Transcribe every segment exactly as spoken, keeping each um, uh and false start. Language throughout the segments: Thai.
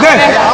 เค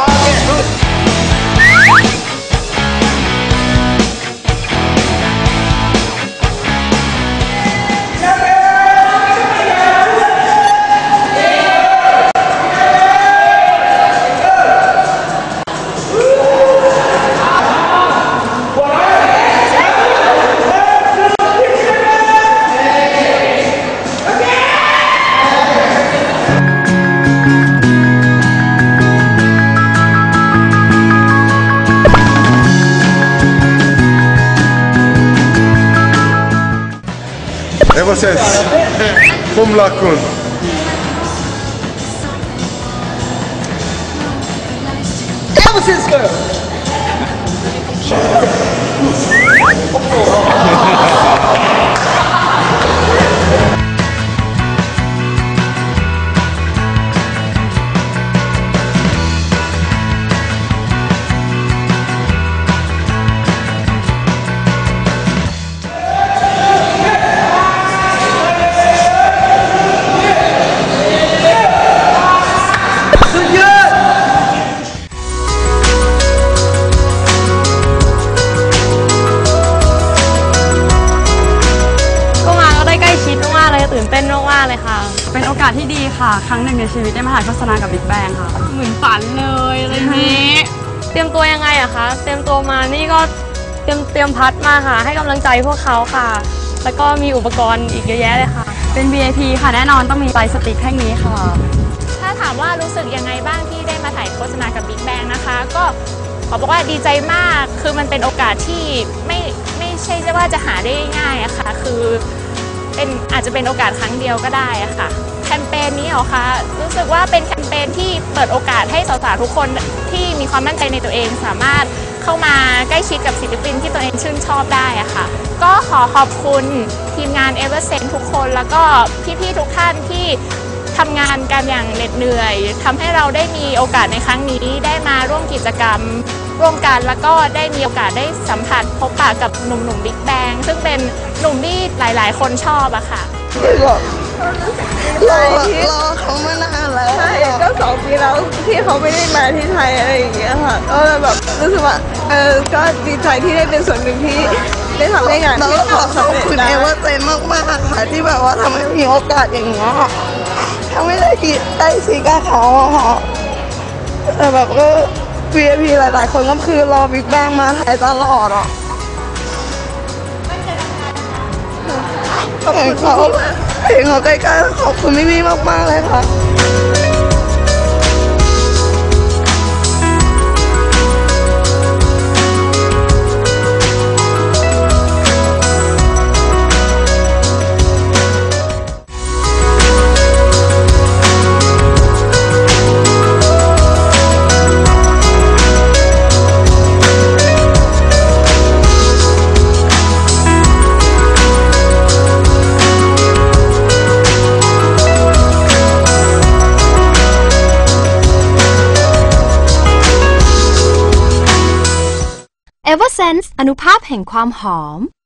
Evo Sense, Formula Kun. Evo Sense girl. ตื่นเต้นมากๆเลยค่ะเป็นโอกาสที่ดีค่ะครั้งหนึ่งในชีวิตได้มาถ่ายโฆษณากับบิ๊กแบงค่ะเหมือนฝันเลยอะไรนี้เตรียมตัวยังไงอะคะเตรียมตัวมานี่ก็เตรียมเตรียมพัดมาค่ะให้กำลังใจพวกเขาค่ะแล้วก็มีอุปกรณ์อีกเยอะแยะเลยค่ะเป็น วี ไอ พี ค่ะแน่นอนต้องมีไฟสติ๊กแท่งนี้ค่ะถ้าถามว่ารู้สึกยังไงบ้างที่ได้มาถ่ายโฆษณากับบิ๊กแบงนะคะก็ขอบอกว่าดีใจมากคือมันเป็นโอกาสที่ไม่ไม่ใช่ว่าจะหาได้ง่ายอะค่ะคือเป็นอาจจะเป็นโอกาสครั้งเดียวก็ได้อะค่ะแคมเปญนี้เหรอคะรู้สึกว่าเป็นแคมเปญที่เปิดโอกาสให้สาวๆทุกคนที่มีความมั่นใจในตัวเองสามารถเข้ามาใกล้ชิดกับศิลปินที่ตัวเองชื่นชอบได้อะค่ะก็ขอขอบคุณทีมงาน Eversense ทุกคนแล้วก็พี่ๆทุกท่านที่ทำงานกันอย่างเหน็ดเหนื่อยทำให้เราได้มีโอกาสในครั้งนี้ได้มาร่วมกิจกรรมร่วมกันแล้วก็ได้มีโอกาสได้สัมผัสพบปะกับหนุ่มๆบิ๊กแบงซึ่งเป็นหนุ่มที่หลายๆคนชอบอะค่ะรอรอเขามานานแล้วใช่ก็สองปีแล้วที่เขาไม่ได้มาที่ไทยอะไรอย่างเงี้ยค่ะก็เลยแบบรู้สึกว่าเออก็ดีใจที่ได้เป็นส่วนหนึ่งที่ได้ทำให้งานที่ขอขอบคุณเอเวอร์เซนมากๆค่ะที่แบบว่าทำให้มีโอกาสอย่างเงี้ยทำให้ได้กินได้ซีก้าเขาค่ะแต่แบบก็ วี ไอ พี หลายๆคนก็คือรอบิ๊กแบงมาถ่ายตลอดอ่ะเห็นเขาเห็นเขาใกล้ๆขอบคุณพี่ๆมากๆเลยค่ะ Eversense อนุภาพแห่งความหอม